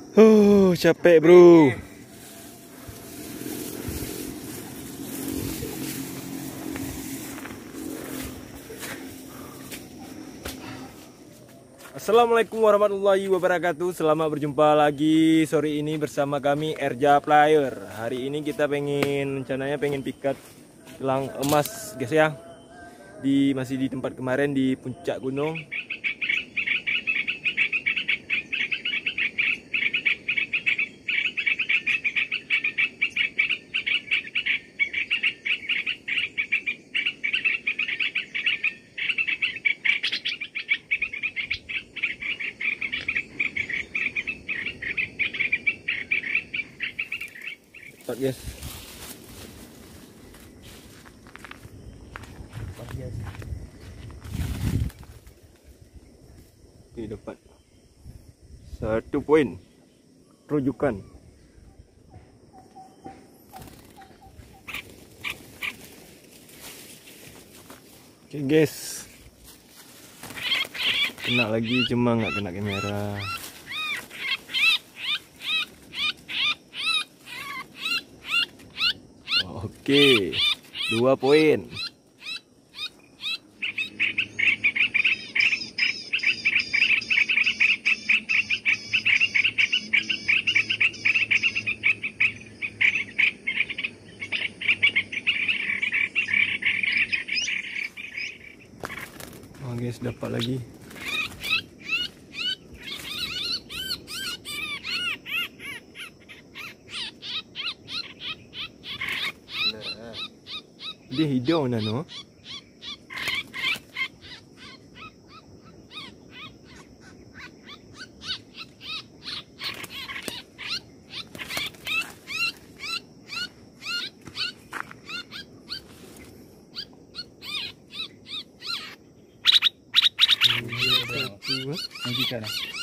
Capek bro. Assalamualaikum warahmatullahi wabarakatuh. Selamat berjumpa lagi sore ini bersama kami Erja Player. Hari ini kita rencananya pengen pikat gelang emas guys ya. Masih di tempat kemarin di puncak gunung. Guys, ini dapat 1 poin rujukan. Oke guys, kena lagi cuma nggak kena kamera. Oke, 2 poin. Oh guys, dapat lagi. Dia hidung nano. Nanti kan.